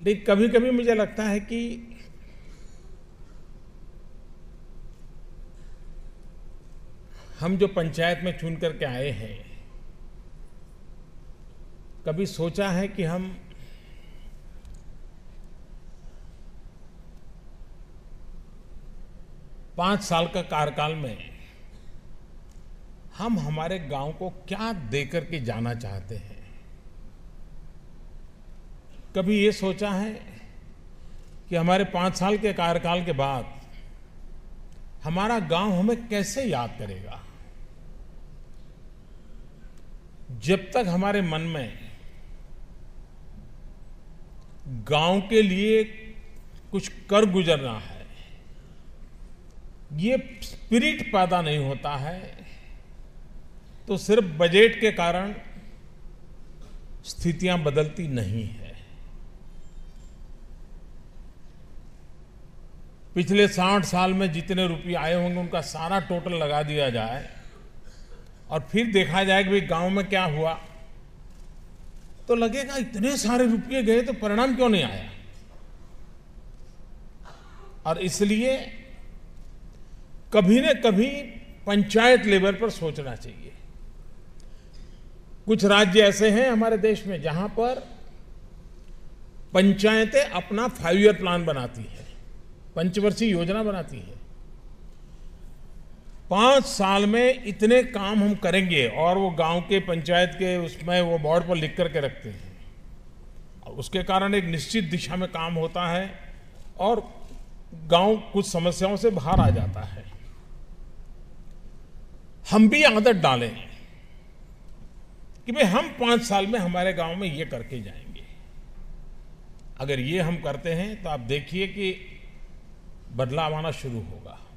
लेकिन कभी कभी मुझे लगता है कि हम जो पंचायत में चुन करके आए हैं, कभी सोचा है कि हम पांच साल का कार्यकाल में हम हमारे गांव को क्या देकर के जाना चाहते हैं? कभी ये सोचा है कि हमारे 5 साल के कार्यकाल के बाद हमारा गांव हमें कैसे याद करेगा? जब तक हमारे मन में गांव के लिए कुछ कर गुजरना है, ये स्पिरिट पैदा नहीं होता है, तो सिर्फ बजट के कारण स्थितियां बदलती नहीं है। पिछले 60 साल में जितने रुपये आए होंगे उनका सारा टोटल लगा दिया जाए और फिर देखा जाए कि भाई गांव में क्या हुआ, तो लगेगा इतने सारे रुपये गए तो परिणाम क्यों नहीं आया। और इसलिए कभी न कभी पंचायत लेवल पर सोचना चाहिए। कुछ राज्य ऐसे हैं हमारे देश में जहां पर पंचायतें अपना 5 ईयर प्लान बनाती है, पंचवर्षीय योजना बनाती है। 5 साल में इतने काम हम करेंगे और वो गांव के पंचायत के उसमें वो बोर्ड पर लिख करके रखते हैं और उसके कारण एक निश्चित दिशा में काम होता है और गांव कुछ समस्याओं से बाहर आ जाता है। हम भी आदत डालें कि भाई हम 5 साल में हमारे गांव में ये करके जाएंगे। अगर ये हम करते हैं तो आप देखिए कि बदलाव आना शुरू होगा।